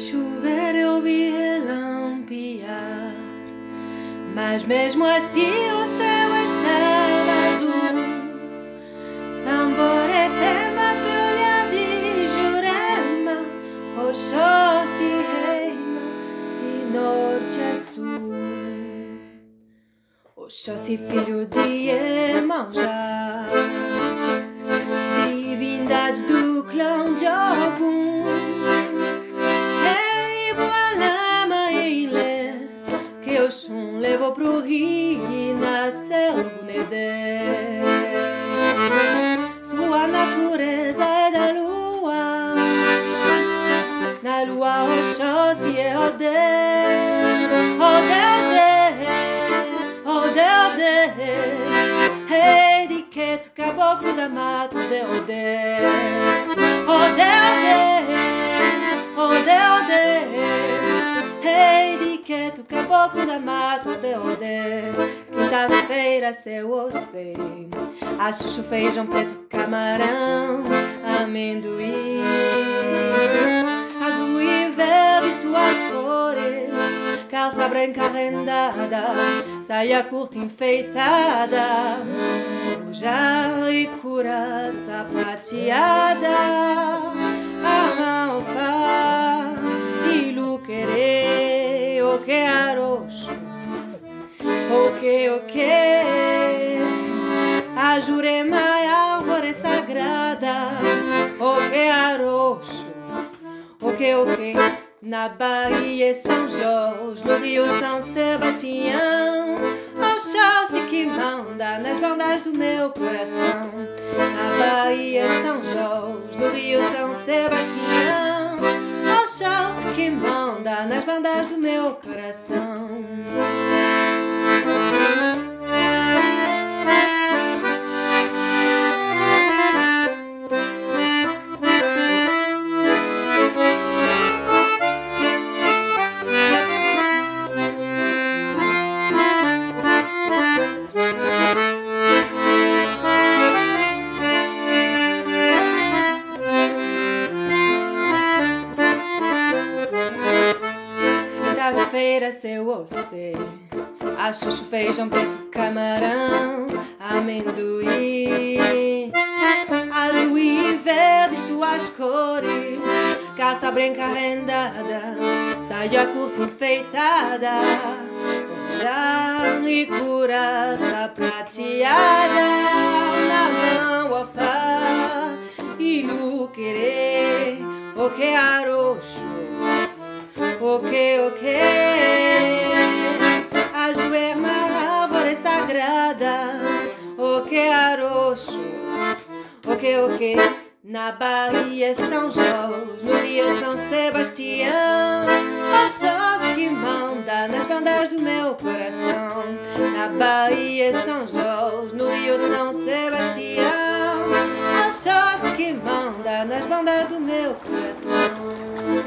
chover eu vi relampear, mas mesmo assim o céu estava azul. Samborepema, Piolha de Jurema, Oxóssi reina de norte a sul. Oxóssi filho de Iemanjá, divindade do clã de Ogum. Oxum levou pro rio e nasceu no Bunedé. Sua natureza é da lua, na lua Oxóssi é Odé. Odé, Odé, Odé, Odé, rei de Queto, caboclo da mata, Odé, Odé. Odé, Odé, Odé, Odé, rei de Queto, caboclo da mata, Odé, Odé. Quinta-feira, seu ocê, a chuchu, feijão preto, camarão, amendoim, azul e verde suas cores, calça branca rendada, saia curta enfeitada, coruja e couraça prateada, alfa e luquerê, o que aroxos, o que, a Jurema é árvore sagrada, o que aroxos, o que, na Bahia São Jorge, no Rio São Sebastião, Oxóssi que manda nas bandas do meu coração. Na Bahia São Jorge, no Rio São Sebastião, Oxóssi que manda nas bandas do meu coração. Quinta-feira, seu ocê, a chuchu, feijão preto, camarão, amendoim, azul e verde suas cores, calça branca rendada, saia curta enfeitada, coruja e couraça prateada, na mão alfa e luquerê, o que aroxos, o que, a Jurema é árvore sagrada, o que aroxos, o que, na Bahia São Jorge, no Rio São Sebastião, Oxóssi que manda nas bandas do meu coração. Na Bahia São Jorge, no Rio São Sebastião, Oxóssi que manda nas bandas do meu coração.